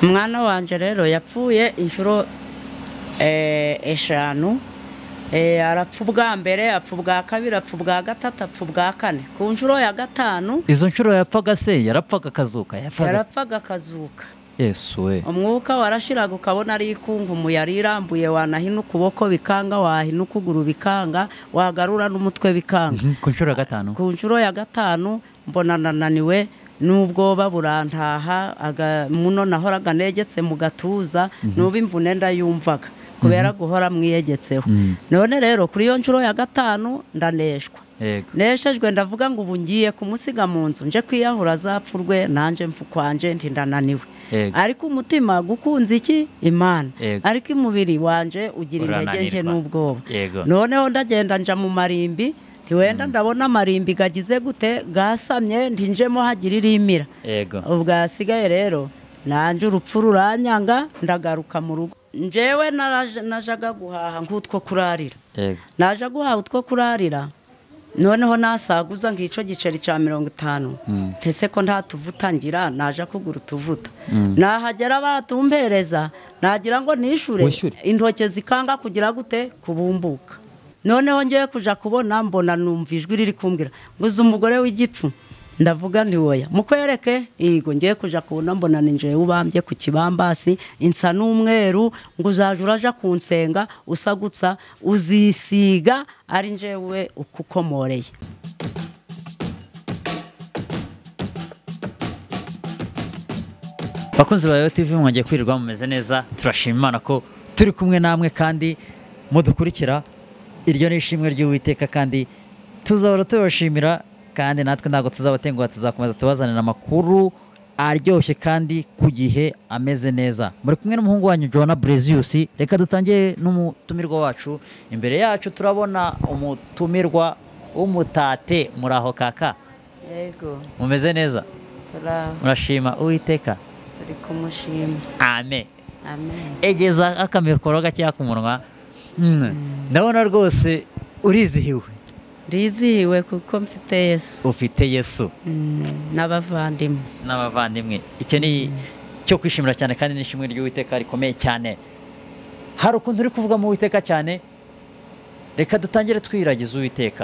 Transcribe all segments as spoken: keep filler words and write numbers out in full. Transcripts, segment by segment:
Umwana wanjye rero yapfuye incuro eshanu, arapfa ubwa mbere, apfa ubwa kabiri, apfa ubwa gatatu, apfa ubwa kane. Ku nshuro ya gatanu izo nshuro yapfaga se yarapfaga akazuka yarapfaga akazuka. Yesu we, umwuka warashiraga ukabona ari ikungumu yari irambuye, wanahina ukuboko bikanga, wahina ukuguru bikanga, wagarura n'umutwe bikanga. ku nshuro ya gatanu ku nshuro ya gatanu mbona nananiwe n'ubwoba burantaha, muno nahoraga negetse mu gatuza, n'ubu imvune ndayumvaga kubera guhora mwiyegetseho. None rero kuri iyo nshuro ya gatanu ndaneshwa, neshejwe ndavuga ngo ubu ngiye kumusiga mu nzu nje kwiyahura azapfurwe, nanje mfu kwanje nti ndananiwe. Ariko umutima gukunze iki Imana, ariko umubiri wanje ugira intege nke n'ubwoba. Noneho ndagenda nja mu marimbi, wenda ndabona amarimbi gagize gute gasamye, ndinjemo hagira irimira. Ubwo hasigaye rero nanje urupfu ruranyanga, ndagaruka mu rugo. Njewe najaga guhaha nk'utwo kurarira, naja guhaha utwo kurarira, noneho nasaguza ng'ico giceri ca mirongo itanu, tese ko nta tuvuta ngira, naja kugura utuvuta. Nahagera batumpereza, nagira ngo nishure, intoke zikanga kugira gute kubumbuka. Noneho ngiye kuja kubona mbona numva ijwi riri kumbwira ngo uzi umugore w'igipfu. Ndavuga nti oya, mukwereke. Yego ngiye kuja kubona mbona ninje ubambye ku kibambasi, insa n'umweru, ngo uzaje uraja kunsenga usagutsa uzisiga ari njewe ukukomoreye. Bakunzi ba T V mwagiye kwirirwa mumeze neza, turashima Imana ko turi kumwe namwe kandi mudukurikira. Iryo ni ishimwe ry'Uwiteka kandi tuzahora tubashimira, kandi natwe ntago tuzabatenguha, tuzakomeza tubazanira amakuru aryoshye kandi ku gihe ameze neza. Muri kumwe n'umuhungu wanyu Joana Brezius. Reka dutangiye n'umutumirwa wacu. Imbere yacu turabona umutumirwa w'umutate. Muraho kaka? Yego. Mumeze neza? Turaho. Murashima Uwiteka? Turi kumushima. Amen. Amen. Egeza akamikoro gakeya ku munwa. Ndabona rwose urizihiwe. Ndizihiwe kuko mfite Yesu. Ufite Yesu n'abavandimwe. N'abavandimwe. Icyo ni cyo kwishimira cyane kandi nishimwe ry'Uwiteka rikomeye cyane. Hari ukuntu uri kuvuga mu Uwiteka cyane, reka dutangire twiragiza Uwiteka.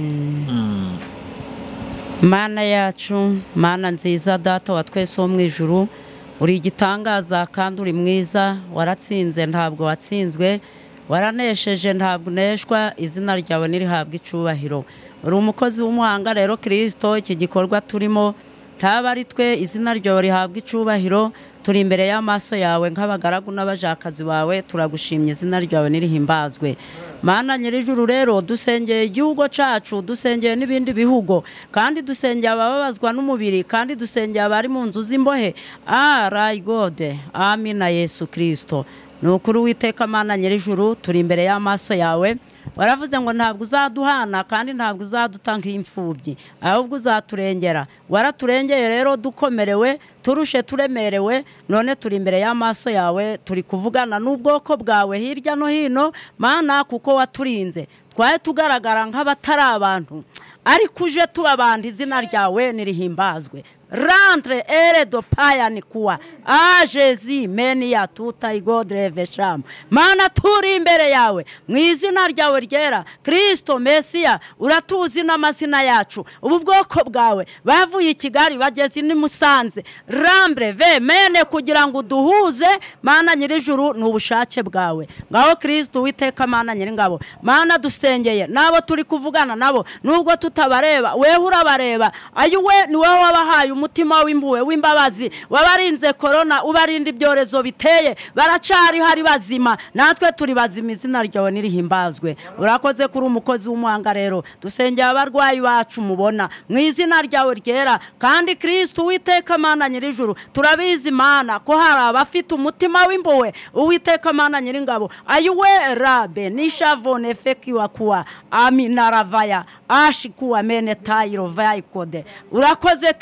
Mana yacu, Mana nziza, Data wa twese wo mu ijuru, uri igitangaza kandi uri mwiza, waratsinze ntabwo watsinzwe, waranesheje ntabwo uneshwa, izina ryawe nirihabwa icubahiro. Uri umukozi w'umuhanga rero Kristo, iki gikorwa turimo ntaba ari twe, izina ryawe rihabwa icubahiro. Turi imbere y'amaso yawe nk'abagaragu n'abajakazi bawe, turagushimye, izina ryawe nirihimbazwe. Mana nyirijuru rero, dusengeye igihugu cacu, dusengeye n'ibindi bihugu, kandi dusengeye abababazwa n'umubiri, kandi dusengeye abari mu nzu z'imbohe. Ah ray God, amina Yesu Kristo. Nukuri Uwiteka Mana nyirijuru, turi imbere y'amaso yawe. Waravuze ngo ntabwo uzaduhana kandi ntabwo uzadutanga imfubyi, ahubwo uzaturengera. Waraturengeye rero dukomerewe, turushe turemerewe, none turi imbere y'amaso yawe, turi kuvugana n'ubwoko bwawe hirya no hino Mana, kuko waturinze. Twaye tugaragara nk'abatari abantu, ariko uje tubabandi, izina ryawe nirihimbazwe. Rentre ere do paya ni kuwa a Jezi meni ya tuta igodre vesham. Mana turi imbere yawe mu izina ryawe ryera Kristo Mesia, uratuzi n'amazina yacu. Ubu bwoko bwawe bavuye i Kigali bageze ni Musanze, Rambre ve mene kugira ngo duhuze Mana nyirijuru n'ubushake bwawe. Ngaho Kristo Uwiteka Mana nyiringabo, Mana dusengeye nabo turi kuvugana nabo, nubwo tutabareba wewe urabareba. Ayuwe ni wowe wabahaye umutima w'imbuwe w'imbabazi, wabarinze corona, ubarinda ibyorezo biteye, baracari hari bazima, natwe turi bazima, izina ryawe nirihimbazwe. Urakoze kuri umukozi w'umuhanga rero, dusengeye abarwayi bacu mubona mu izina ryawe ryera, kandi Kristo Uwiteka Mana nyirijuru, turabizi Mana ko hari abafite umutima w'imbuwe, Uwiteka Mana nyiringabo. Ayuwe rabe nishavone feki wakuwa amina ravaya ashikuwa mene tayiro vaya ikode. Urakoze Kristo,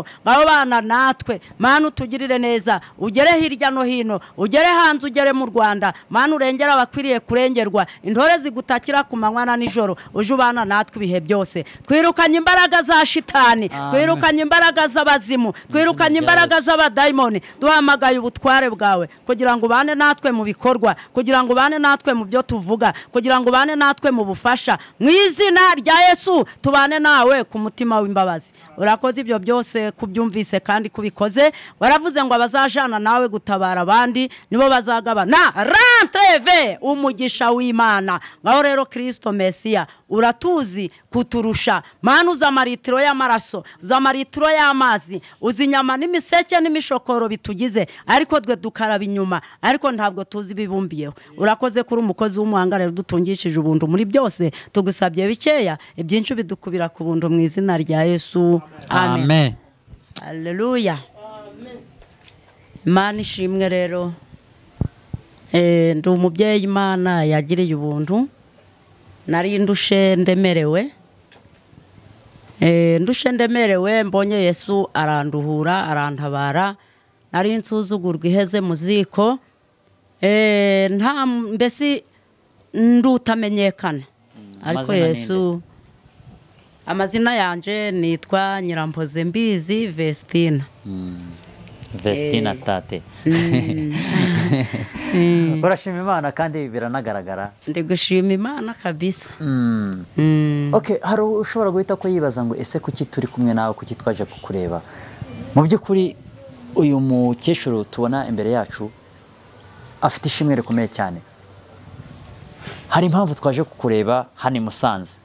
hino ngabo bana natwe mana utugirire neza ugere hirya no hino ugere hanze ugere mu Rwanda mana urengera abakwiriye kurengerwa intore zigutakira ku manywa na nijoro uje ubana natwe ibihe byose twirukanye imbaraga za shitani twirukanye imbaraga z'abazimu twirukanye imbaraga z'abadayimoni duhamagaye ubutware bwawe kugira ngo ubane natwe mu bikorwa kugira ngo ubane natwe mu byo tuvuga kugira ngo ubane natwe mu bufasha mu izina rya Yesu tubane nawe ku mutima w'imbabazi urakoze ibyo byose kubyumvise kandi kubikoze waravuze ngo abazajana nawe gutabara abandi nibo bazagabana rentreve umugisha w'Imana ngaho rero Kristo Mesiya uratuzi kuturusha mana uza maritiro y'amaraso uza maritiro y'amazi uzi inyama n'imiseke n'imishokoro bitugize ariko twe dukaraba inyuma ariko ntabwo tuzi bibumbiyeho urakoze kuri umukozi w'umuhanga rero dutungishije ubuntu muri byose tugusabye bikeya ibyinshi bidukubira ku buntu mu izina rya Yesu amen, amen. Haleluya Imana ishimwe rero eh ndi umubyeyi Imana yagiriye ubuntu nari ndushe ndemerewe eh ndushe ndemerewe mbonye Yesu aranduhura arantabara nari nsuzugurwa iheze muziko eh nta mbesi ndutamenyekana ariko Yesu amazina yanje nitwa Nyirampoze Mbizi Vestina Vestina tate urashima Imana kandi biranagaragara ndi gushima Imana kabisa okay hari ushobora guhita ko yibaza ngo ese kuki turi kumwe nawe kuki twaje kukureba mu by'ukuri uyu mukecuru tubona imbere yacu afite ishimwe rikomeye cyane hari impamvu twaje kukureba hano i Musanze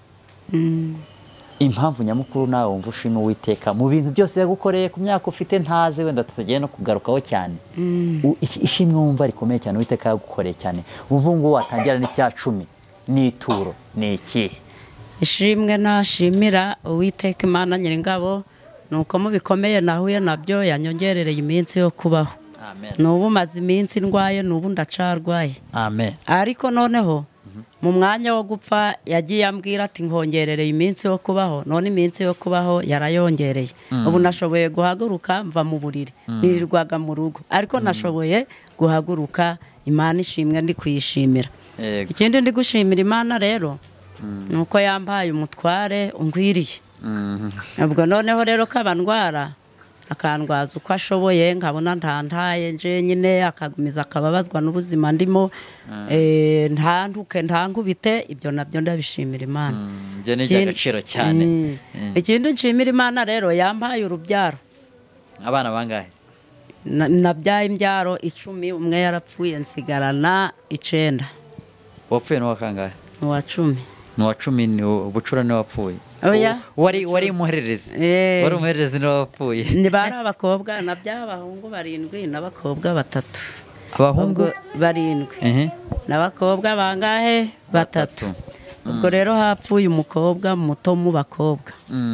impamvu nyamukuru nawe wumva ushima Uwiteka mu bintu byose yagukoreye ku myaka ufite ntaze wenda tutagiye no kugarukaho cyane ishimwe wumva rikomeye cyane Uwiteka yagukoreye cyane uvuga ngo watangira n'icya cumi n'ituro ni iki ishimwe nashimira Uwiteka Imana Nyiringabo nuko mu bikomeye nahuye nabyo yanyongerereye iminsi yo kubaho amen nubu maze iminsi ndwaye nubu ndacarwaye amen ariko noneho mu mwanya wo gupfa yagiye ambwira ati nkongerereye iminsi yo kubaho none iminsi yo kubaho yarayongereye ubu nashoboye guhaguruka mva mu buriri nirirwaga mu rugo ariko nashoboye guhaguruka Imana ishimwe ndi kuyishimira ikindi ndi gushimira Imana rero nuko yampaye umutware ungwiriye ubwo noneho rero kabandwara akandwaza uko ashoboye nkabona ntantaye nje nyine akagumiza akababazwa n'ubuzima ndimo eh ntanduke ntangubite ibyo nabyo ndabishimira Imana byo ni cyagaciro cyane ikindi nshimira Imana rero yampaye urubyaro abana bangahe nabyaye imbyaro icumi umwe yarapfuye nsigarana icenda wapfuye no wakangahe no wa cumi no wa cumi ni ubucura ni wapfuye oya wari wari umuhererezi wari umuhererezi no wapfuye ni bari abakobwa naby'abahungu barindwi n'abakobwa batatu abahungu barindwi n'abakobwa bangahe batatu ubwo rero hapfuye umukobwa muto mu bakobwa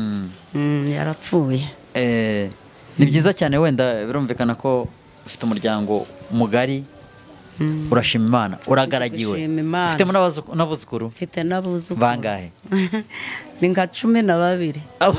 yarapfuye eh ni byiza cyane wenda birumvikana ko ufite umuryango mugari urashima Imana uragaragiwe ufite n'abuzukuru ufite n'abuzukuru bangahe ni nka cumi na babiri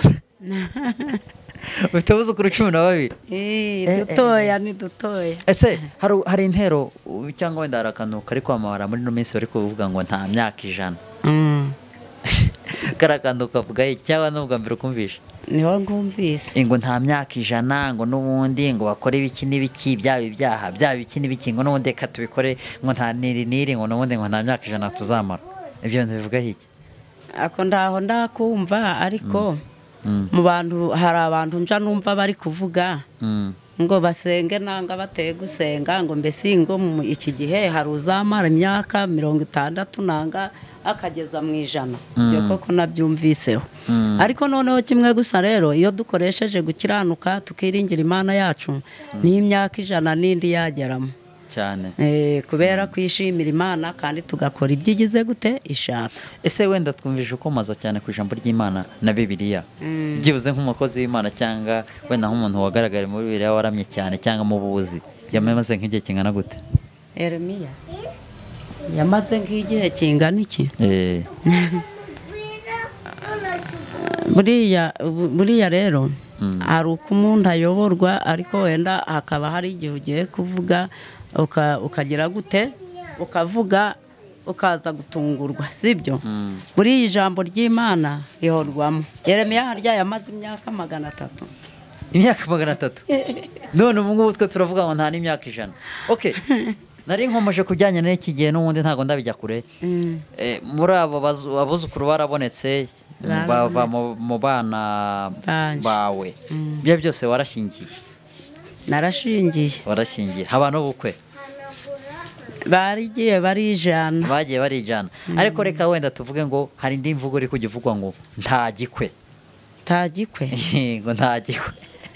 ufite abuzukuru cumi na babiri eh dutoya ni dutoya ese hari hari intero cyangwa wenda hari akantu kari kwamamara muri no minsi bari kuvuga ngo nta myaka ijana karakandu kavuga iki cyangwa n'ubwa mbere ukumvisha niho ngumvise ngo nta myaka ijana ngo n'ubundi ngo bakore ibiki n'ibiki byaba ibyaha byaba ibiki n'ibiki ngo n'ubundi reka tubikore ngo nta niri niri ngo n'ubundi ngo nta myaka ijana tuzamara ibyo bintu bivuga iki ako ndaho ndakumva ariko mu bantu hari abantu nja numva bari kuvuga ngo basenge nanga bateye gusenga ngo mbese ngo mu iki gihe hari uzamara imyaka mirongo itandatu nanga akageza mu ijana byo koko nabyumviseho ariko noneho kimwe gusa rero iyo dukoresheje gukiranuka tukiringira Imana yacu ni imyaka ijana n'indi yageramo cyane eh kubera kwishimira Imana kandi tugakora ibyigize gute ishaka ese wenda twumvije uko maza cyane ku ijambo ry'Imana na Bibiliya byibuze nk'umukozi w'Imana cyangwa wenda nk'umuntu wagaragara muri Bibiliya waramye cyane cyangwa mu buzi yamaze nk'igihe kingana gute Yeremiya yamaze nk'igihe kingana iki eh buriya buriya rero hari uko umuntu ayoborwa ariko wenda hakaba hari igihe ugiye kuvuga ukagira gute ukavuga ukaza gutungurwa sibyo muri iyi jambo ry'Imana rihorwamo. Yeremiya harya yamaze imyaka magana atatu imyaka magana atatu none ubu ngubu twe turavuga ngo nta n'imyaka ijana. Okay, nari nkomeje kujyanye n'iki gihe n'ubundi ntago ndabijya kure. Muri abo abuzukuru barabonetse bava mu bana bawe byo byose warashingiye? Narashingiye. Warashingiye haba n'ubukwe? Barigiye barijana. Bagiye barijana. Ariko reka wenda tuvuge ngo hari indi mvugo iri kujya uvugwa ngo nta gikwe. Nta gikwe? Ngo nta gikwe.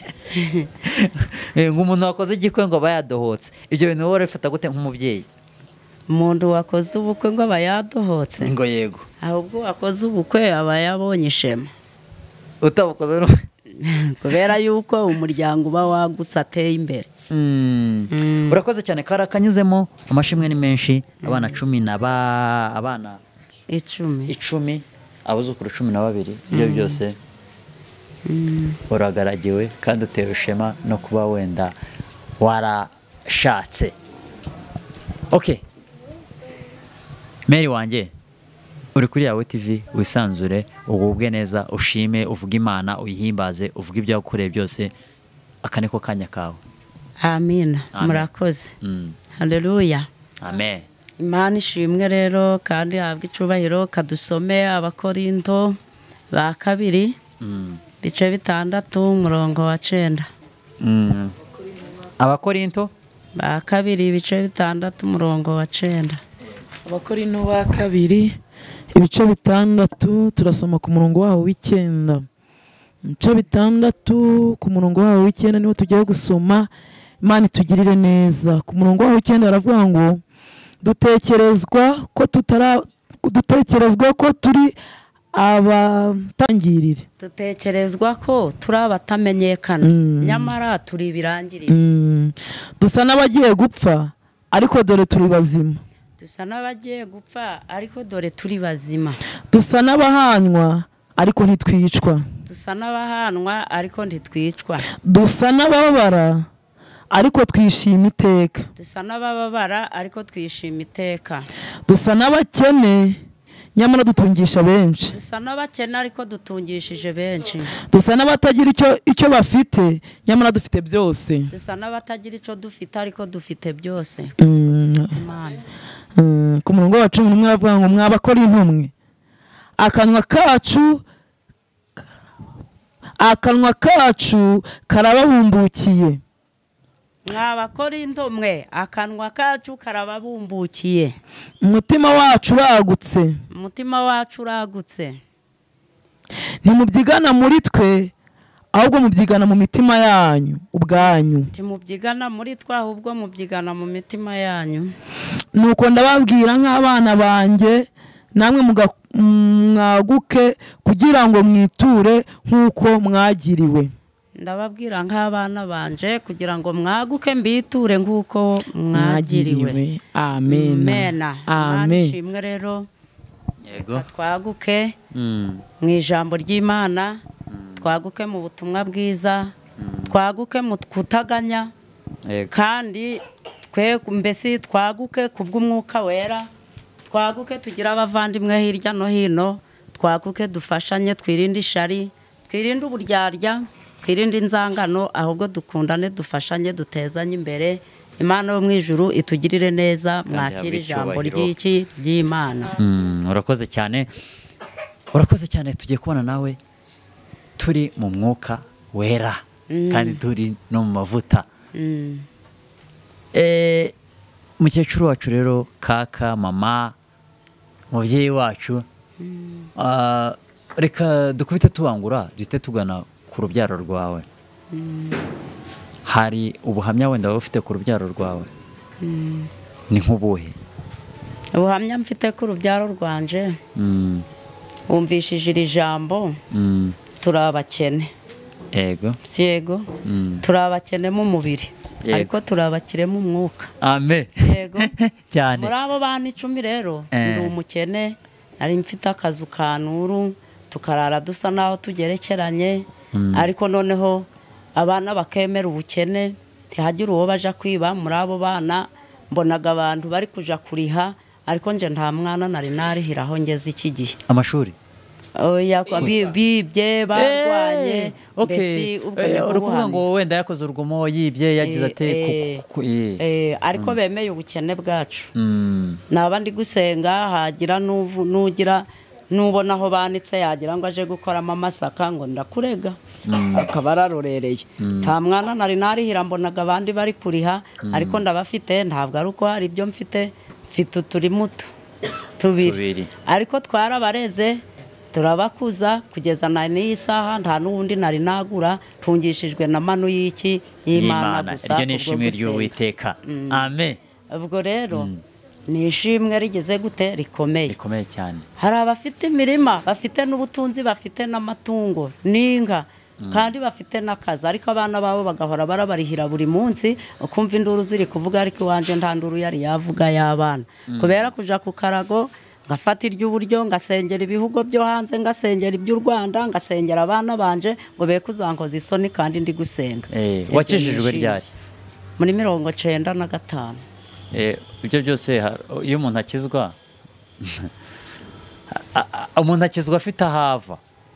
Ngo umuntu wakoze igikwe ngo aba yadohotse. Ibyo bintu wowe urabifata gute nk'umubyeyi? Umuntu wakoze ubukwe ngo aba yadohotse? Ngo yego. Ahubwo wakoze ubukwe aba yabonye ishema. Utabukoze no kubera yuko umuryango uba wagutse ateye imbere. Urakoze cyane. Kara kanyuzemo amashimwe ni menshi. Abana cumi na ba abana icumi icumi abuzukuru cumi na babiri ibyo byose uragaragiwe kandi utewe ishema no kuba wenda warashatse. Okay, Mary wanjye uri kuri Yawe T V wisanzure ugubwe neza ushime uvuga Imana uyihimbaze uvuga ibyo yakoreye byose. Aka niko kanya kawe. Amina. Murakoze. Haleluya. Amen. Imana ishimwe rero kandi habwe icubahiro. Kadusome Abakorinto ba kabiri bice bitandatu umurongo wa cenda. Abakorinto ba kabiri bice bitandatu umurongo wa cenda. Abakorinto ba kabiri ibice bitandatu turasoma ku murongo waho w'icyenda. Ibice bitandatu ku murongo waho w'icyenda niho tugiye gusoma. Imana itugirire neza. Ku murongo waho w'icyenda aravuga ngo dutekerezwa ko tutara dutekerezwa ko turi abatangirire. Dutekerezwa ko turi abatamenyekana nyamara turi birangirire. Dusa n'abagiye gupfa ariko dore turi bazima. Dusa n'abagiye gupfa ariko dore turi bazima. Dusa n'abahanwa ariko ntitwicwa. Dusa n'abahanwa ariko ntitwicwa. Dusa n'ababara ariko twishima iteka. Dusa n'ababara ariko twishima iteka. Dusa n'abakene nyamara dutungisha benshi. Dusa n'abakene ariko dutungishije benshi. Dusa n'abatagira icyo icyo bafite nyamara dufite byose. Dusa n'abatagira icyo dufite ariko dufite byose. Imana. Ku murongo wa cumi n'umwe avuga ngo mwabakora intumwe akanwa kacu akanwa kacu karababumbukiye. Mwabakora intumwe akanwa kacu karababumbukiye. Umutima wacu uragutse. Umutima wacu uragutse. Ntimubyigana muri twe ahubwo mubyigana mu mitima yanyu ubwanyu. Ntimubyigana muri twe ahubwo mubyigana mu mitima yanyu. Nuko ndababwira nk'abana banjye namwe mwaguke kugira ngo mwiture nk'uko mwagiriwe. Ndababwira nk'abana banje kugira ngo mwaguke mbiture nk'uko mwagiriwe. Amen. Amen. Ishimwe rero. Yego. Twaguke mu ijambo ry'Imana, twaguke mu butumwa bwiza, twaguke mu kutaganya kandi twe mbese twaguke kubw'umwuka wera, twaguke tugira abavandimwe hirya no hino, twaguke dufashanye twirinde ishari, twirinde uburyarya, twirinde inzangano, ahubwo dukundane dufashanye dutezanye imbere. Imana yo mu ijuru itugirire neza. Mwakira ijambo ry'iki ry'Imana. Urakoze cyane. Urakoze cyane. Tugiye kubona nawe turi mu mwuka wera kandi turi no mu mavuta. Eh mukecuru wacu rero, kaka, mama, mubyeyi wacu, reka dukubite tubangura duhite tugana ku rubyaro rwawe. Hari ubuhamya wenda ufite ku rubyaro rwawe? Ni nk'ubuhe ubuhamya mfite ku rubyaro rwanje? Wumvishije iri jambo turabakene. Yego. Yego. Turabakene mu mubiri ariko turabakire mu mwuka. Amen. Yego. Cyane. Muri abo bana icumi rero ndi umukene, ari mfite akazu ka nuru, tukarara dusa naho tugerekeranye, ariko noneho abana bakemera ubukene ntihagire uwo baja kwiba muri abo bana mbonaga abantu bari kuja kuriha ariko nje nta mwana nari narihiraho ngeze iki gihe amashuri oya bibye barwanye mbese uri kuvuga ngo wenda yakoze urugomo yibye yagize ate ariko bemeye ubukene bwacu naba ndi gusenga hagira nugira nubona aho banitse yagira ngo aje gukoramo amasaka ngo ndakurega akaba ararorereye nta mwana nari narihira mbonaga abandi bari kuriha ariko ndabafite ntabwo ari uko hari ibyo mfite mfite uturi muto tubiri ariko twarabareze turabakuza kugeza na n'iyi saha nta n'uwundi nari nagura tungishijwe na manu y'iki y'Imana gusa iryo nishimwe ry'Uwiteka amen ubwo rero ni ishimwe rigeze gute rikomeye rikomeye cyane hari abafite imirima bafite n'ubutunzi bafite n'amatungo n'inka kandi bafite n'akazi ariko abana babo bagahora barabarihira buri munsi ukumva induru ziri kuvuga ariko iwanje nta nduru yari yavuga y'abana kubera kuja ku karago ngafata iry'uburyo ngasengera ibihugu byo hanze ngasengera iby'u Rwanda ngasengera abana banje ngo be kuzankoza isoni kandi ndi gusenga wakijijwe ryari muri mirongo cenda na gatanu ibyo byose iyo umuntu akizwa umuntu akizwa afite ahava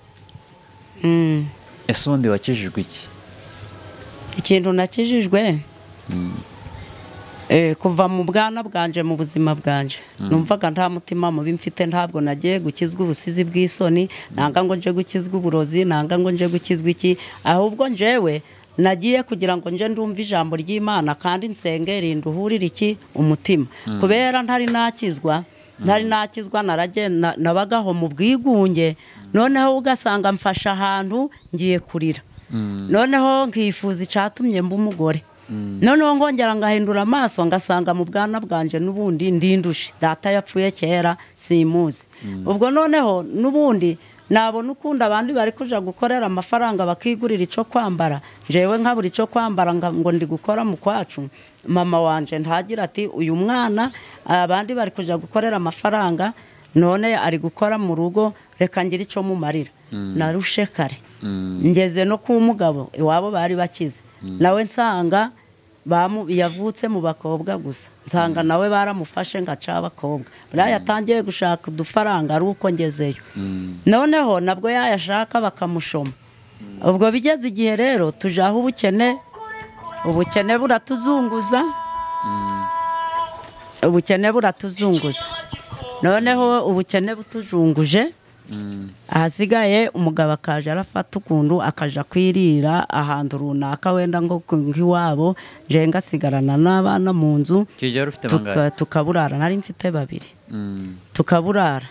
ese ubundi wakijijwe iki ikintu nakijijwe kuva mu bwana bwanje mu buzima bwanje numvaga nta mutima mubi mfite ntabwo nagiye gukizwa ubusizi bw'isoni nanga ngo nje gukizwa uburozi nanga ngo nje gukizwa iki ahubwo njewe nagiye kugira ngo nje ndumva ijambo ry'Imana kandi nsengera induhurira iki umutima kubera ntari nakizwa ntari nakizwa naragenda nabagaho mu bwigunge noneho ugasanga mfasha ahantu ngiye kurira noneho nkifuza icatumye mba umugore noneho ngongera ngahindura amaso ngasanga mu bwana bwanje n'ubundi ndindushe data yapfuye kera simuzi ubwo noneho n'ubundi nabona ukunda abandi bari kuja gukorera amafaranga bakigurira ico kwambara jewe nkabura ico kwambara ngo ndi gukora mu kwacu mama wanje ntagira ati uyu mwana abandi bari kuja gukorera amafaranga none ari gukora mu rugo reka ngira ico mumarira narushe kare ngeze no ku mugabo iwabo bari bakize nawe nsanga bamu yavutse mu bakobwa gusa nsanga nawe baramufashe ngaca abakobwa buriya yatangiye gushaka udufaranga ari uko ngezeyo noneho nabwo yayashaka bakamushoma ubwo bigeze igihe rero tujaho ubukene ubukene buratuzunguza ubukene buratuzunguza noneho ubukene butujunguje ahasigaye umugabo akaje arafata ukuntu akaja kwirira ahantu runaka wenda ngo nk'iwabo je ngasigarana n'abana mu nzu tukaburara nari mfite babiri tukaburara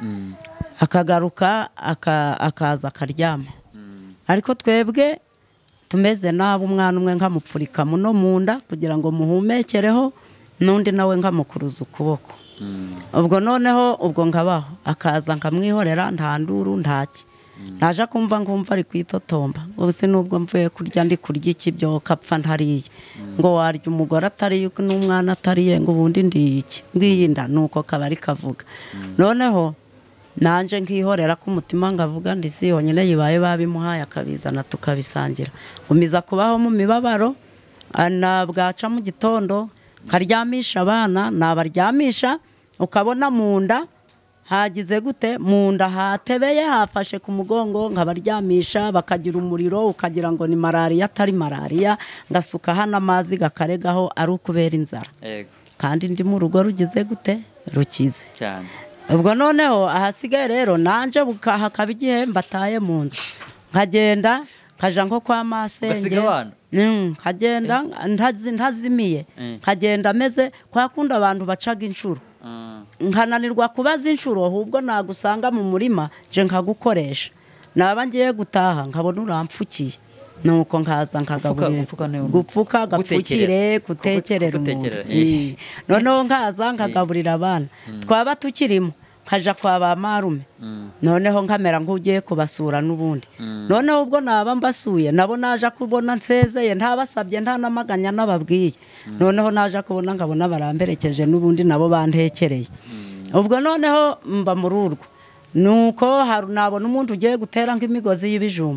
akagaruka akaza akaryama ariko twebwe tumeze nabi umwana umwe nkamupfurika muno munda kugira ngo muhumekereho n'undi nawe nkamukuruza ukuboko ubwo noneho ubwo ngabaho akaza nkamwihorera nta nduru ntaki naje kumva ngumva ari kwitotomba ubu se nubwo mvuye kurya ndi kurya iki byo kapfa ntariye ngo warya umugore atariye n'umwana atariye ngo ubundi ndi iki ngiyinda nuko kabari kavuga noneho nanje nkihorera ku mutima ngavuga ndi si yonyine yibaye babimuhaye akabizana tukabisangira gumiza kubaho mu mibabaro ana bwaca mu gitondo karyamisha abana nabaryamisha ukabona munda hagize gute munda hatebeye hafashe ku mugongo nkabaryamisha bakagira umuriro ukagira ngo ni malaria atari malaria ngasuka hana amazi gakaregaho ari ukubera inzara kandi ndi mu rugo rugize gute rukize cyane ubwo noneho ahasigaye rero nanje hakaba igihe mbataye mu nzu nkagenda kaja nko kwa masenge nkagenda ntazimiye nkagenda ameze kwa kunda abantu bacaga incuro nkananirwa kubaza incuro ahubwo nagusanga mu murima je nkagukoresha naba ngiye gutaha nkabona urampfukiye nuko nkaza nkagaburira gupfuka gapfukire gutekerera umuntu noneho nkaza nkagaburira abana twaba tukirimo nkaja kwa ba marume noneho nkamera nk'ugiye kubasura n'ubundi noneho ubwo naba mbasuye nabo naje kubona nsezeye ntabasabye nta namaganya nababwiye noneho naje kubona ngabona baramberekeje n'ubundi nabo bantekereye ubwo noneho mba muri urwo nuko hari nabona umuntu ugiye gutera nk'imigozi y'ibijumba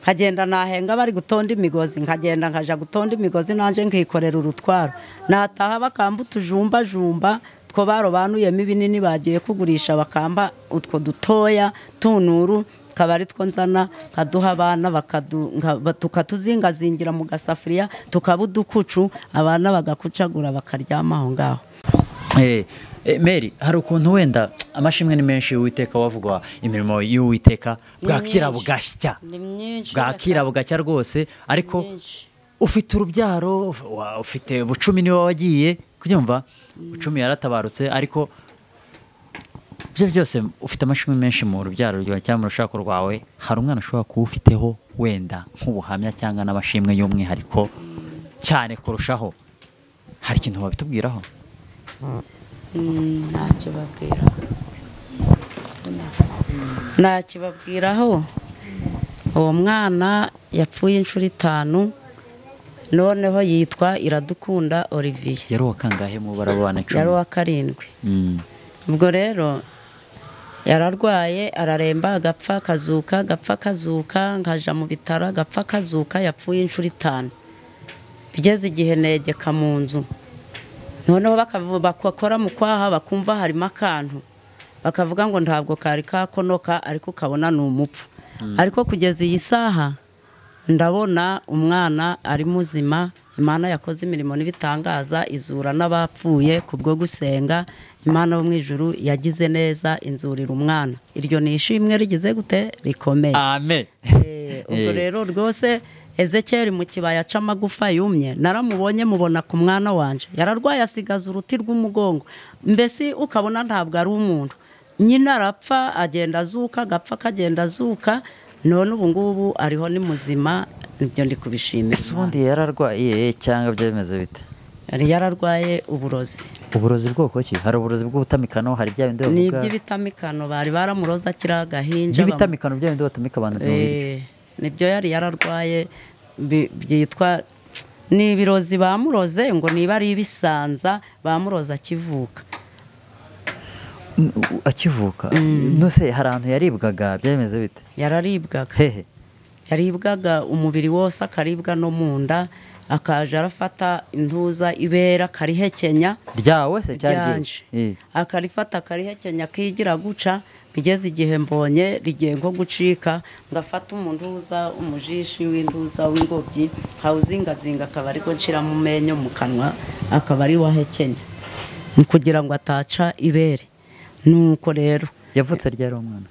nkagenda nahenga bari gutonda imigozi nkagenda nkaja gutonda imigozi nanje nkikorera urutwaro nataha bakamba utujumba jumba two barobanuyemo ibinini bagiye kugurisha bakamba utwo dutoya tunuru kabari two nzana kaduha abana tukatuzingazingira mu gasafuriya tukabudukucu abana bagakucagura bakaryama aho ngaho. Eh, eh, Mary, hari ukuntu wenda amashimwe ni menshi y'Uwiteka wavugwa imirimo y'Uwiteka bwakira bugashya bwakira bugacya rwose ariko ufite urubyaro ufite bucumi niwe wagiye kubyumva bucumi yaratabarutse ariko byo byose ufite amashimwe menshi mu rubyaro rwawe cyangwa mu rushako rwawe hari umwana ushobora kuba ufiteho wenda nk'ubuhamya cyangwa n'amashimwe y'umwihariko cyane kurushaho hari ikintu wabitubwiraho? ntacyo babwira ntacyo babwiraho uwo mwana yapfuye inshuro itanu noneho yitwa Iradukunda Olivier yari uwa kangahe mu barabana icumi? yari uwa karindwi. ubwo rero yararwaye araremba agapfa akazuka agapfa akazuka nkaja mu bitaro agapfa akazuka yapfuye inshuro itanu bigeze igihe negeka mu nzu noneho bakakora mu kwaha bakumva harimo akantu bakavuga ngo ntabwo kari kakonoka ariko ukabona ni umupfu ariko kugeza iyi saha ndabona umwana ari muzima. Imana yakoze imirimo n'ibitangaza izura n'abapfuye kubwo gusenga. Imana yo mu ijuru yagize neza inzurira umwana. Iryo ni ishimwe rigize gute rikomeye. Amen. Eh, ubwo rero rwose Ezekiel mu kibaya c'amagufa yumye naramubonye mubona ku mwana wanje yararwaye asigaza uruti rw'umugongo mbese ukabona ntabwo ari umuntu nyine arapfa agenda azuka gapfa kagenda azuka none ubu ngubu ariho ni muzima. Nibyo ndi kubishimira. Ubundi yararwaye cyangwa byemeze bite? Yari yararwaye uburozi. Uburozi bwoko ki? Hari uburozi bw'ubutamikano hari bya bindi bavuga. Ni iby'ibitamikano bari baramuroza kira gahinja. Ibitamikano bya bindi batamika abantu mu mubiri. Nibyo yari yararwaye byitwa ni ibirozi bamuroze ngo niba ari ibisanza bamuroza akivuka. Akivuka nose hari ahantu yaribwaga byemeze bite? Yararibwaga. Hehe. Yaribwaga umubiri wose akaribwa no munda akaja arafata intuza ibera karihekenya ryawe se cyari eh akarifata karihekenya kigira guca bigeze igihe mbonye rigiye nko gucika ngafata umuntuza umujishi w'induza w'ingobyi hawuzingazinga akabari ko nshira mu menyo mu kanwa akabari wahekenya kugira ngo ataca ibere. Nuko rero yavutse ryari umwana?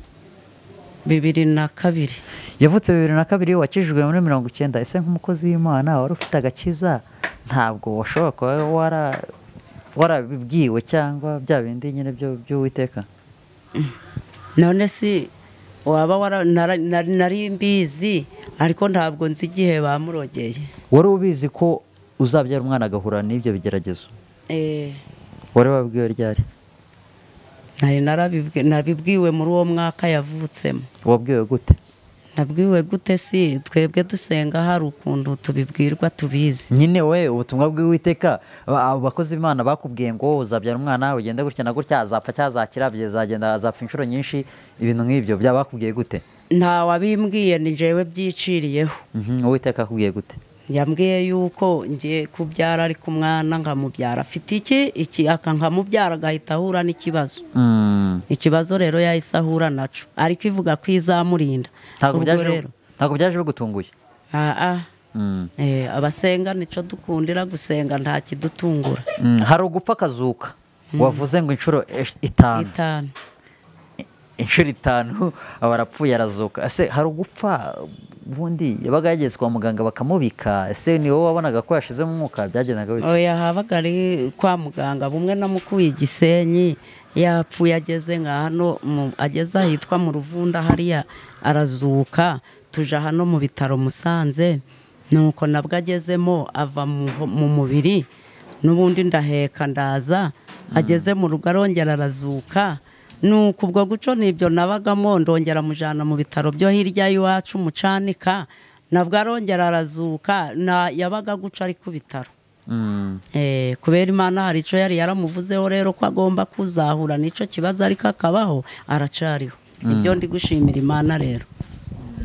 bibiri na kabiri. Yavutse bibiri na kabiri wakijijwe muri mirongo icyenda. Ese nk'umukozi w'Imana wari ufite agakiza ntabwo washobora kuba wara warabibwiwe cyangwa bya bindi nyine byo by'Uwiteka? None si waba wara nari mbizi ariko ntabwo nzi igihe bamurogeye. Wari ubizi ko uzabyara umwana agahura n'ibyo bigeragezo? Eh. Wari wabwiwe ryari? Nari narabibwe nabibwiwe muri uwo mwaka yavutsemo. Wabwiwe gute? Nabwiwe gute si twebwe dusenga hari ukuntu tubibwirwa tubizi. Nyine we ubutumwa bw'Uwiteka abakozi b'Imana bakubwiye ngo uzabyara umwana ugenda gutya na gutya azapfa cyazakira byazagenda azapfa inshuro nyinshi ibintu nk'ibyo byabakubwiye gute? Nta wabimbwiye ni jewe byiciriyeho. Mhm. Uwiteka akubwiye gute? Yambwiye yuko ngiye kubyara ari ku mwana ngamubyara afite iki iki akankamubyara agahita ahura n'ikibazo. Mm. Ikibazo rero yahise ahura naco ariko ivuga ko izamurinda. Ntabwo byaje ntabwo byaje bigutunguye? Ah ah. Mm. Eh abasenga nico dukundira gusenga nta kidutungura. Mm. Hari ugupfa akazuka. Mm. Wavuze ngo inshuro itanu. Itanu. Inshuro itanu abarapfuye arazuka. Ese hari ugupfa bundi yabaga yageze kwa muganga bakamubika? Ese ni wowe wabonaga ko yashizemo umwuka byagenaga bite? Oya habaga ari kwa muganga bumwe namukuye Gisenyi yapfuye ageze nka hano ageza hitwa mu Ruvunda hariya arazuka tuja hano mu bitaro Musanze nuko nabwo agezemo ava mu mubiri n'ubundi ndaheka ndaza ageze mu rugo arongera arazuka. Nuko ubwo guco nibyo nabagamo ndongera mujana mu bitaro byo hirya y'iwacu mucanika nabwo arongera arazuka na yabaga guca ari ku bitaro. Mm. Eh kubera Imana hari ico yari yaramuvuzeho rero ko agomba kuzahura nico kibazo ariko akabaho aracariho. Ibyo ndi gushimira Imana rero.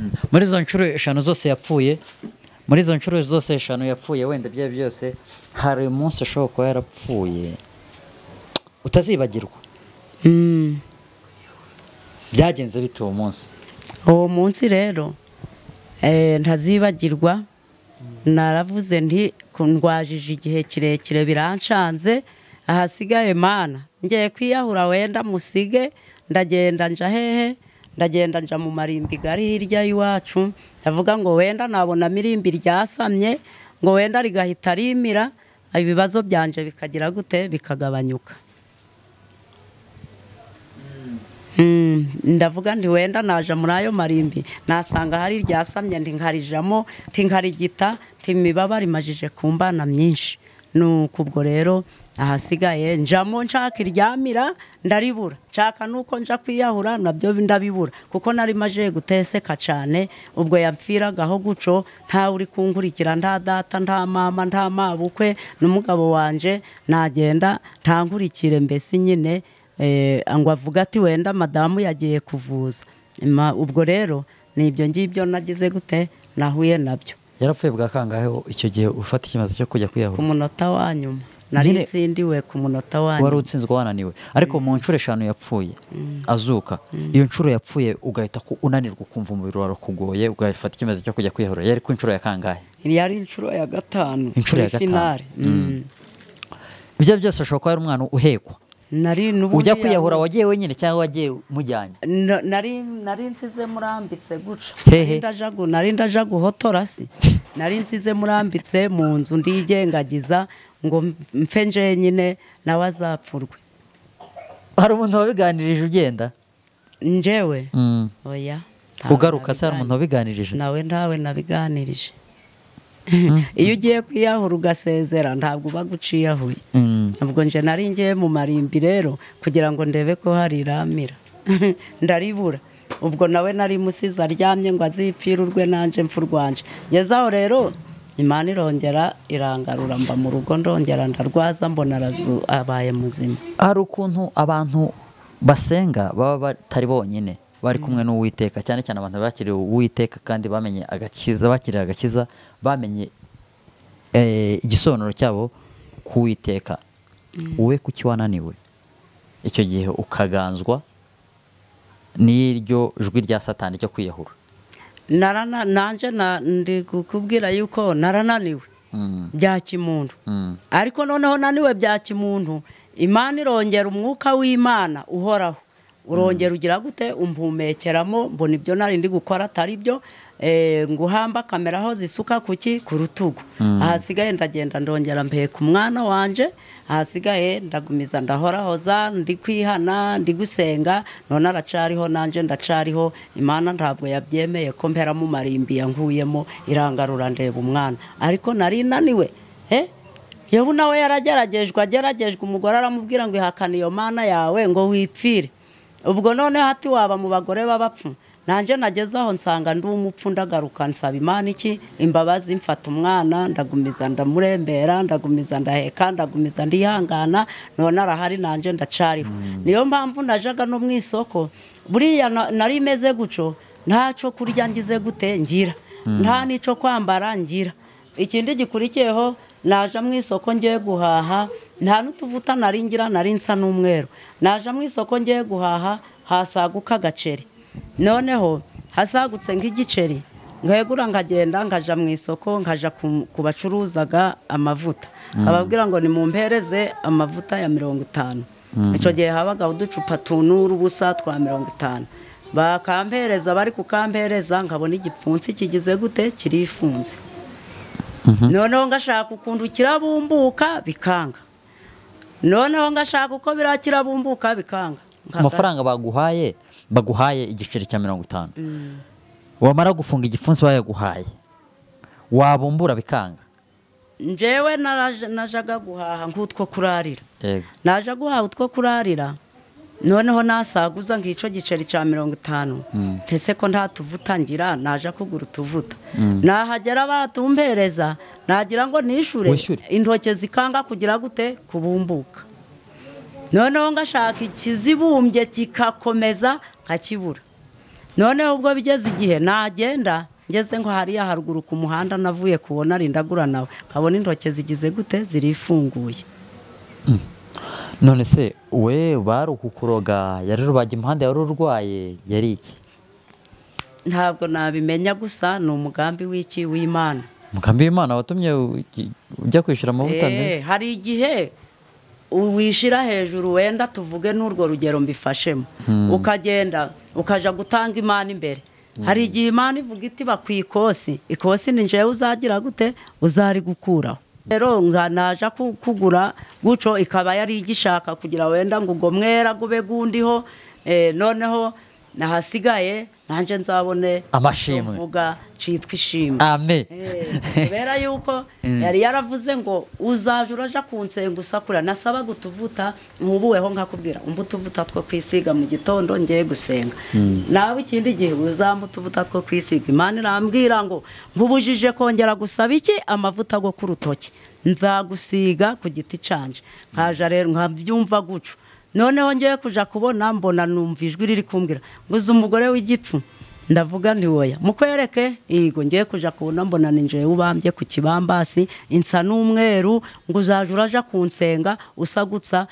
muri izo nshuro eshanu zose yapfuye muri izo nshuro zose eshanu yapfuye wenda ibyo byose hari umunsi ushobora kuba yarapfuye utazibagirwa. Mm. byagenze bite uwo munsi? uwo munsi rero eh, ntazibagirwa. naravuze nti ndwajije igihe kirekire birancanze, ahasigaye mana ngiye kwiyahura wenda musige, ndagenda nja hehe, ndagenda nja mu marimbi gari hirya y'iwacu, ndavuga ngo wenda nabona mirimbi ryasamye, ngo wenda rigahita rimira, ibibazo byanje bikagira gute bikagabanyuka. Mm, ndavuga ndi wenda naja muri ayo marimbi nasanga hari ryasamye ndi nkarijamo tinkarigita timibabari majije kumbana myinshi. nuko ubwo rero ahasigaye njamo nshaka iryamira ndaribura, nshaka nuko nja kwiyahura nabyo ndabibura kuko nari maje guteseka cyane. ubwo yapfiragaho guco nta uri kunkurikira, nta data nta mama nta mabukwe n'umugabo wanje, nagenda ntankurikire mbese nyine eh, ngo avuga ati wenda madamu yagiye kuvuza. ubwo rero nibyo ngibyo nagize gute nahuye nabyo. yarapfuye bwa kangahe icyo gihe ufata ikimazo cyo kujya kwiyahura? ku munota wa nyuma nari nsindiwe, ku munota wa nyuma. wari utsinzwe wananiwe, ariko mu nshuro eshanu yapfuye azuka, iyo nshuro yapfuye ugahita unanirwa ukumva umubiri wawe kugoye, ugafata ikimazo cyo kujya kwiyahura. yari ku nshuro ya kangahe? yari inshuro ya gatanu, inshuro ya gatanu. ibyo byose ashobora kuba ari umwana uhekwa. nari nubundi ujya kwiyahura wagiye wenyine cyangwa wagiye mujyanye? nari nari nsize murambitse guca, Hehe. ndajagu nari ndaja guhotora si, nari nsize murambitse mu nzu ndigengagiza ngo mfe nje nyine nawe azapfurwe. hari umuntu wabiganirije ugenda? Njewe Mm. oya, ugaruka se hari umuntu wabiganirije? nawe ntawe nabiganirije. iyo ugiye kwiyahura ugasezera ntabwo uba guciyahuye. Mm. ubwo nje nari ngiye mu marimbi rero kugira ngo ndebe ko hari iramira ndaribura. ubwo nawe nari musize aryamye ngo azipfire urwe nanje mfu rwanje. ngezaho rero Imana irongera irangarura, mba mu rugo ndongera ndarwaza, mbona arazu abaye muzima. hari ukuntu abantu basenga baba batari bonyine, bari kumwe n'Uwiteka, cyane cyane abantu bakiriye Uwiteka kandi bamenye agakiza, bakiriye agakiza, bamenye eh, igisobanuro cyabo ku Uwiteka. wowe kuki wananiwe icyo gihe ukaganzwa n'iryo jwi rya Satani cyo kwiyahura? narana nanje na ndi kukubwira yuko narananiwe Mm. bya kimuntu. Mm. ariko noneho naniwe bya kimuntu, Imana irongera umwuka w'Imana uhoraho urongera ugira gute umpumekeramo, mbona ibyo nari ndi gukora atari byo. eh, nguhamba kamera aho zisuka kuki ku rutugu. ahasigaye ndagenda ndongera mpeka umwana wanje, ahasigaye ndagumiza ndahorahoza, ndi kwihana, ndi gusenga, none aracariho nanje ndacariho. Imana ntabwo yabyemeye ko mpera mu marimbi yankuyemo, irangarura ndeba umwana. ariko nari naniwe. eh Yobu nawe yarageragejwe, ageragejwe, umugore aramubwira ngo ihakane iyo mana yawe ngo wipfire. ubwo none hati waba mu bagore b'abapfu, nanje nageze aho nsanga ndi umupfu, ndagaruka nsaba Imana iki imbabazi, mfata umwana ndagumiza ndamurembera, ndagumiza ndaheka, ndagumiza ndihangana, none arahari nanje ndacariho. niyo mpamvu najaga no mu isoko, buriya nari meze guco, ntaco kurya ngize gute ngira, nta nico kwambara ngira. ikindi gikurikiyeho naja mu isoko ngiye guhaha, nta n'utuvuta nari ngira, nari nsa n'umweru. naja mu isoko ngiye guhaha, hasaguka agaceri, noneho hasagutse nk'igiceri, nkegura nkagenda nkaja mu isoko, nkaja ku bacuruzaga amavuta, ababwira ngo nimumpereze amavuta ya mirongo itanu. icyo gihe habaga uducupa tunura ubusa twa mirongo itanu, bakampereza, bari kukampereza nkabona igipfunsi kigize gute kirifunze. noneho ngashaka ukuntu kirabumbuka bikanga, noneho ngashaka uko birakirabumbuka bikanga. amafaranga baguhaye baguhaye igiceri cya mirongo itanu, wamara gufunga igipfunsi bayaguhaye, wabumbura bikanga. njewe najaga guhaha nk'utwo kurarira, yego naja guhaha utwo kurarira, noneho nasaguza ng'ico giceri cya mirongo itanu. ntese ko nta tuvuta ngira, naja kugura utuvuta. nahagera batumpereza, nagira ngo nishure, intoke zikanga kugira gute kubumbuka. noneho ngashaka ikizibumbye kikakomeza nkakibura. noneho ubwo bigeze igihe nagenda ngeze ngo hariya haruguru ku muhanda navuye kubona rindagura nawe nkabona intoke zigize gute zirifunguye. none se we bari ukukuroga yari rubaga impande yari urwaye yari iki? Ntabwo nabimenya, gusa ni umugambi w'iki w'Imana. Umugambi w'Imana watumye ujya kwishyura amavuta ndende? Eh, hari igihe wishira hejuru, wenda tuvuge n'urwo rugero mbifashemo, ukagenda ukaja gutanga Imana imbere. Hari igihe Imana ivuga iti bakwikosi, ikosi ni njewe uzagira gute uzari gukuraho. Rero naja kugura guco ikaba yari igishaka kugira wenda ngo ubwo mwera gube gundiho, eh, noneho nahasigaye nanje nzabone amashimwe vuga citwa ishimwe. Amen. Kubera yuko yari yaravuze ngo uzaje uraja kunsenga usakura, nasaba gutuvuta nkubuweho nkakubwira umbutuvuta two kwisiga mu gitondo ngiye gusenga. Nawe ikindi gihe uzambutuvuta two kwisiga, Imana irambwira ngo nkubujije kongera gusaba iki amavuta go ku rutoki, nzagusiga ku giti canje. Nkaja rero nkabyumva guco, noneho ngiye kuja kubona mbona numva ijwi riri kumbwira ngo uzi umugore w'igipfu. Ndavuga nti oya, mukwereke igo ngiye kuja kubona mbona ninje ubambye ku kibambasi insa n'umweru, ngo uzaje uraja kunsenga usagutsa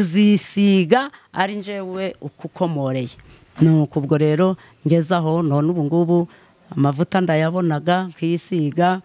uzisiga ari njewe ukukomoreye. Nuko ubwo rero ngezaho none ubu ngubu amavuta ndayabonaga nkisiga,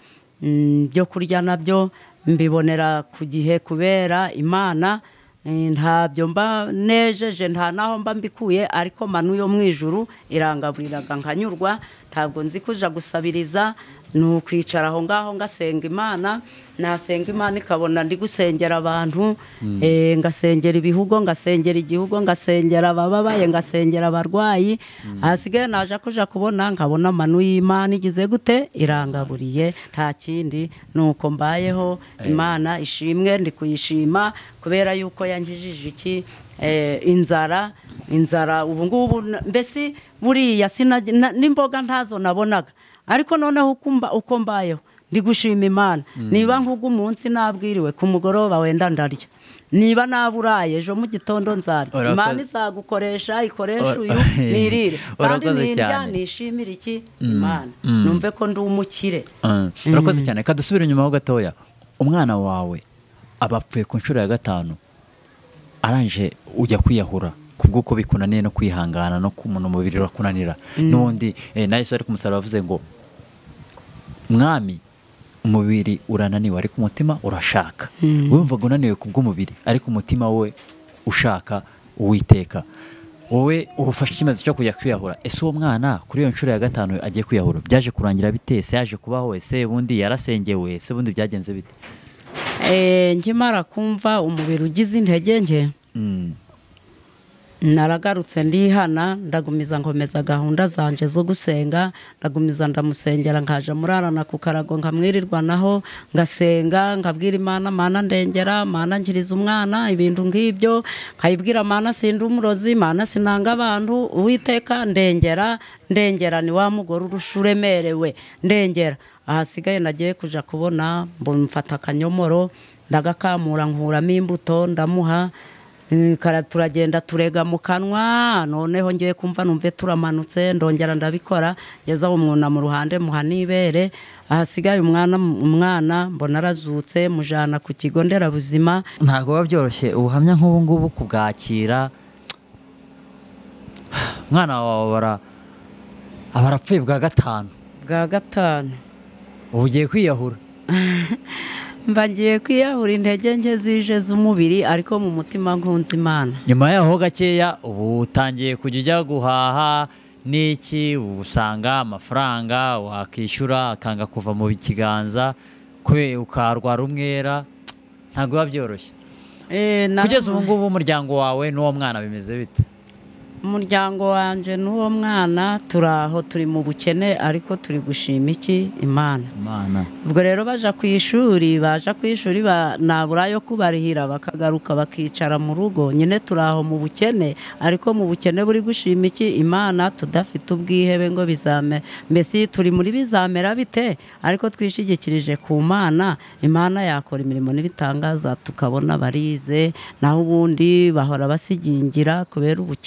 byo kurya nabyo mbibonera ku gihe kubera Imana ntabyo mba nejeje, nta naho mba mbikuye, ariko manu yo mwijuru irangaburiraga nkanyurwa. Ntabwo nzi kuja gusabiriza, nukwicara aho ngaho ngasenga Imana, nasenga Imana ikabona ndi gusengera abantu, eh ngasengera ibihugo, ngasengera igihugo, ngasengera abababaye, ngasengera abarwayi. Hasigaye naje kuja kubona nkabona manu y'Imana igize gute irangaburiye, nta kindi nuko mbayeho. Imana ishimwe, ndi kuyishima kubera yuko yanjijije iki eh inzara inzara ubu ngubu mbese buriya n'imboga ntazo nabonaga, ariko noneho ukumba uko mbayeho ndi gushima Imana. Niba nkugu umunsi nabwiriwe ku mugoroba wenda ndarya, niba naburaye ejo mu gitondo nzarya. Imana izagukoresha ikoresha uyu nirire, kandi nirya nishimira iki Imana, numve ko ndi umukire. Urakoze cyane. Kadusubira inyuma ho gatoya, umwana wawe abapfuye ku nshuro ya gatanu aranje ujya kwiyahura kubwuko bikunaniye no kwihangana no kumuntu mubiri rakunanira. Nundi na Yesu ari kumusaraba avuze ngo mwami umubiri urananiwe ariko umutima urashaka. Wumvaga unaniwe kubw'umubiri ariko umutima we ushaka Uwiteka. Wowe ufashe ikimezo cyo kujya kwiyahura. Ese uwo mwana kuri iyo nshuro ya gatanu agiye kwiyahura byaje kurangira bite? Se yaje kubaho? Ese bundi yarasengewe? Ese bundi byagenze bite? Eh nkimara kumva umubiri ugize intege nke, naragarutse ndihana, ndagumiza nkomeza gahunda zanje zo gusenga, ndagumiza ndamusengera, nkaja murarana ku karago nkamwirirwa naho ngasenga, ngabwira Imana, Mana ndengera, Mana ngiriza umwana, ibintu ngibyo nkayibwira Mana sindi umurozi, Mana sinanga abantu, Uwiteka ndengera ndengera ni wa mugore urushuremerewe ndengera. Ahasigaye nagiye kuja kubona mbona mfata akanyomoro ndagakamura nkuramo imbuto ndamuha, kara turagenda turega mu kanwa. Noneho ngiye kumva numve turamanutse, ndongera ndabikora ngeza umwuna mu ruhande muhanibere. Ahasigaye umwana umwana mbona arazutse mujana ku kigo nderabuzima. Ntago babyoroshye ubuhamya nk'ubu ngubu kubwakira. Mwana wawe bara abarapfuye bwa gatanu bwa gatanu ugiye kwiyahura. Mbagiye kwiyahura, intege nke zije z'umubiri ariko mu mutima nkunze Imana. Nyuma yaho gakeya ubu utangiye kujya ujya guhaha n'iki, usanga amafaranga wakishyura akanga kuva mu kiganza kwe ukarwara umwera. Ntago babyoroshye. Eh kugeza ubu ngubu umuryango wawe n'uwo mwana bimeze bite? Umuryango wanje n'uwo mwana turaho, turi mu bukene ariko turi gushima iki Imana. Imana. Ubwo rero baja ku ishuri, baja ku ishuri nabura yo kubarihira bakagaruka bakicara mu rugo. Nyine turaho mu bukene ariko mu bukene buri gushima iki Imana, tudafite ubwihebe ngo bizame. Mbese turi muri bizamera bite ariko twishigikirije ku Mana. Imana yakora imirimo n'ibitangaza tukabona barize, naho ubundi bahora basigingira kubera ubukene.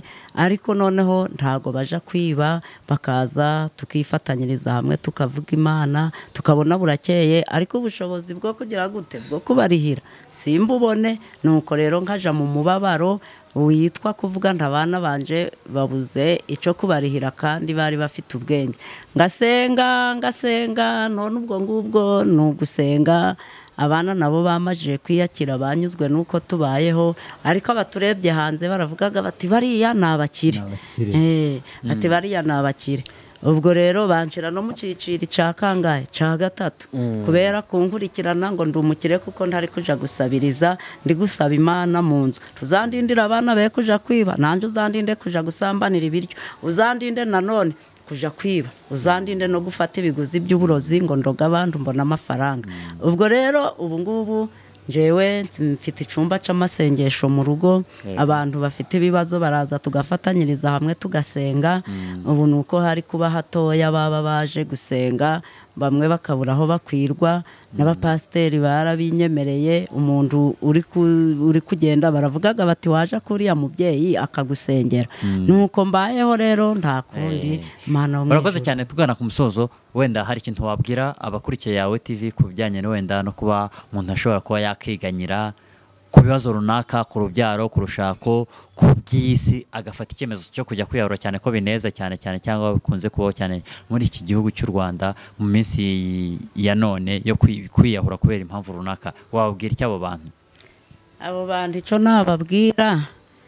ariko noneho ntago baja kwiba bakaza tukifatanyiriza hamwe tukavuga Imana tukabona burakeye ariko ubushobozi bwo kugira gute bwo kubarihira simbubone nuko rero nkaja mu mubabaro witwa kuvuga ntabana banje babuze ico kubarihira kandi bari bafite ubwenge ngasenga ngasenga none ubwo ngubwo nugusenga abana nabo bamajije kwiyakira banyuzwe nuko tubayeho ariko abaturebye hanze baravugaga bati bariya nabakire eh ati bariya nabakire ubwo rero banshira no mu ciciri ca kangahe ca gatatu kubera kunkurikirana ngo ndumukire kuko ntari kuja gusabiriza ndi gusaba Imana mu nzu tuzandindira abana be kuja kwiba nanje uzandinde kuja gusambanira ibiryo uzandinde nanone kuja kwiba uzandinde no gufata ibiguzi by'uburozi ngo ndoga abantu mbona amafaranga ubwo rero ubu ngubu jewe mfite icumba c'amasengesho mu rugo abantu bafite ibibazo baraza tugafatanyiriza hamwe tugasenga ubu nuko hari kuba hatoya baba baje gusenga bamwe bakabura aho bakwirwa n'abapasiteri barabinyemereye umuntu uri uri kugenda baravugaga bati waje kuriya mubyeyi akagusengera nuko mbayeho rero nta kundi Imana barakoze cyane tugana ku musozo wenda hari ikintu wabwira abakurikiye yawe T V ku bijyanye no wenda no kuba umuntu ashobora kuba yakiganyira ku bibazo runaka ku rubyaro ku rushako ku by'isi agafata icyemezo cyo kujya kwiyahura cyane ko bineza cyane cyane cyangwa bikunze kubaho cyane muri iki gihugu cy'u Rwanda mu minsi ya none yo kwiyahura kubera impamvu runaka wabwira icyo abo bantu abo bantu ico nababwira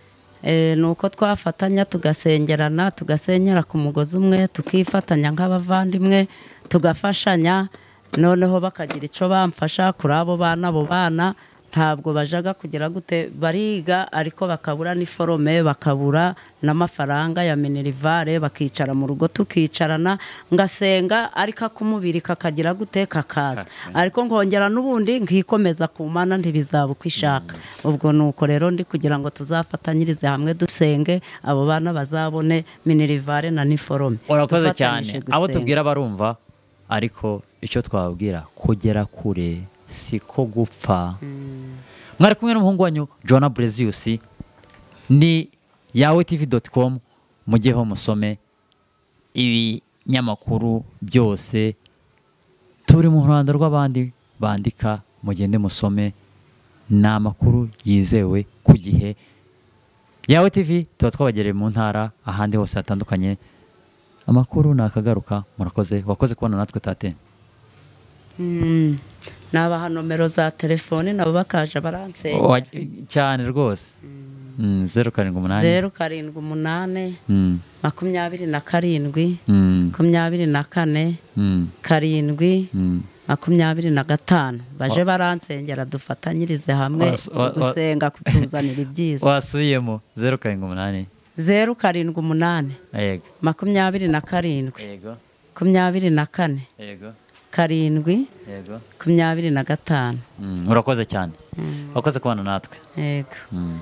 eh nuko twafatanya tugasengerana tugasenyera ku mugozi umwe tukifatanya nk'abavandimwe tugafashanya noneho bakagira ico bamfasha kuri abo bana abo bana ntabwo bajaga kugira gute bariga ariko bakabura n'iforome bakabura n'amafaranga ya minerivare bakicara mu rugo tukicarana ngasenga ariko kumubiri kakagira gute kakaza ariko ngongera n'ubundi nkikomeza ku Mana ntibizaba uko ishaka ubwo nuko rero ndi kugira ngo tuzafatanyirize hamwe dusenge abo bana bazabone minerivare na n'iforome urakoze cyane abo tubwira barumva ariko icyo twababwira kugera kure siko gupfa mwari kumwe n'umuhungu wanyu Joanna Brezius ni yawe tv dot com mujyeho musome ibinyamakuru byose turi mu ruhando rw'abandi bandika mugende musome na makuru yizewe ku gihe yawe T V tuba twabagereye mu ntara ahandi hose hatandukanye amakuru nakagaruka murakoze wakoze kubona natwe tate mm. nabaha nomero za telefone nabo bakaje baranseye cyane rwose zeru karindwi umunani zeru karindwi umunani makumyabiri na karindwi makumyabiri na kane karindwi makumyabiri na gatanu baje baransengera dufatanyirize hamwe gusenga kutuzanira ibyiza wasubiyemo zeru karindwi umunani zeru karindwi umunani yego makumyabiri na karindwi yego makumyabiri na kane yego karindwi yego makumyabiri na gatanu urakoze cyane wakoze kubana natwe yego